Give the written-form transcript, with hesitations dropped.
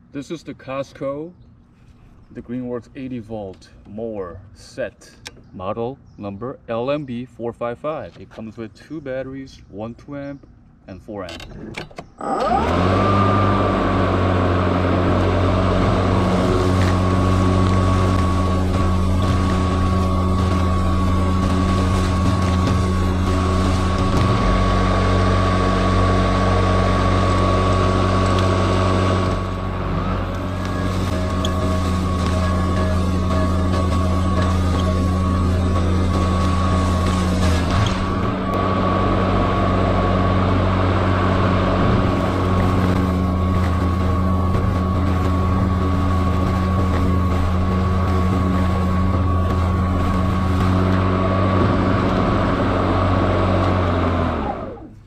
This is the Costco, the Greenworks 80 volt mower set, model number LMB455. It comes with 2 batteries, one 2 amp and 4 amp.